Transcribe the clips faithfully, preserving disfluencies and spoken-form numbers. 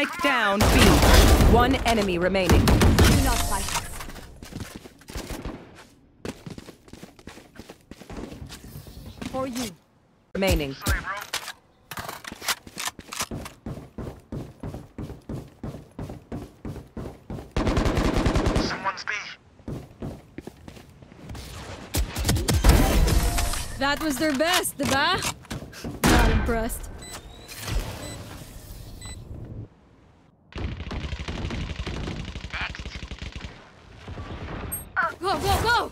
Spike down B. One enemy remaining. Do not fight us. For you. Remaining. Someone's B. That was their best, diba? Not impressed. Go, go, go!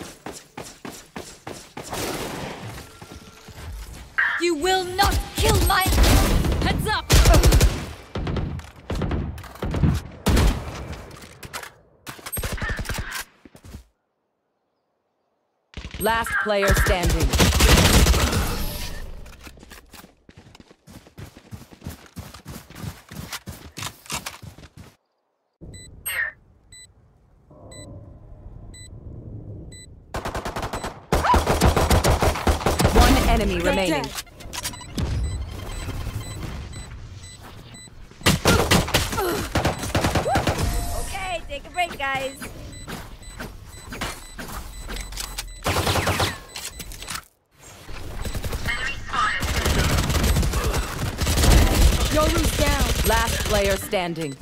You will not kill my... Heads up! Last player standing. One enemy Get remaining. dead. Okay, take a break, guys. Yoru's down. Last player standing.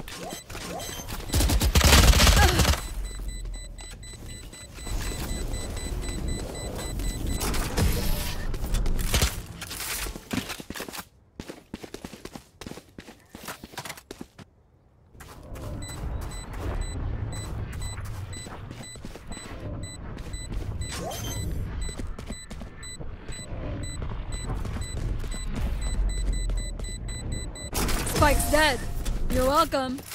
Spike's dead. You're welcome.